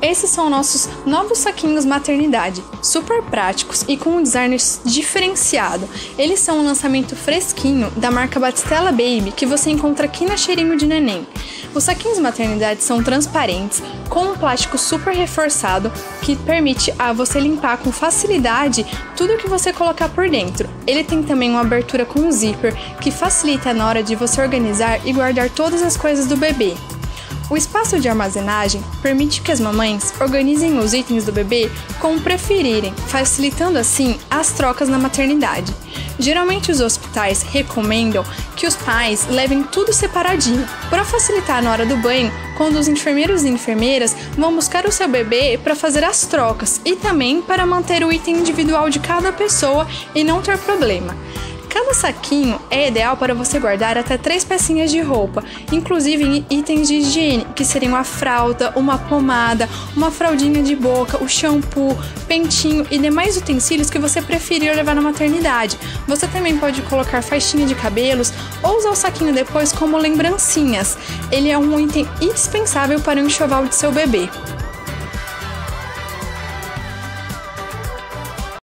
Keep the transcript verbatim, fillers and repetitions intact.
Esses são nossos novos saquinhos maternidade, super práticos e com um design diferenciado. Eles são um lançamento fresquinho da marca Batistella Baby que você encontra aqui na Cheirinho de Neném. Os saquinhos maternidade são transparentes, com um plástico super reforçado que permite a você limpar com facilidade tudo que você colocar por dentro. Ele tem também uma abertura com zíper que facilita na hora de você organizar e guardar todas as coisas do bebê. O espaço de armazenagem permite que as mamães organizem os itens do bebê como preferirem, facilitando assim as trocas na maternidade. Geralmente os hospitais recomendam que os pais levem tudo separadinho, para facilitar na hora do banho, quando os enfermeiros e enfermeiras vão buscar o seu bebê para fazer as trocas e também para manter o item individual de cada pessoa e não ter problema. Cada saquinho é ideal para você guardar até três pecinhas de roupa, inclusive itens de higiene, que seriam a fralda, uma pomada, uma fraldinha de boca, o shampoo, pentinho e demais utensílios que você preferir levar na maternidade. Você também pode colocar faixinha de cabelos ou usar o saquinho depois como lembrancinhas. Ele é um item indispensável para o enxoval de seu bebê.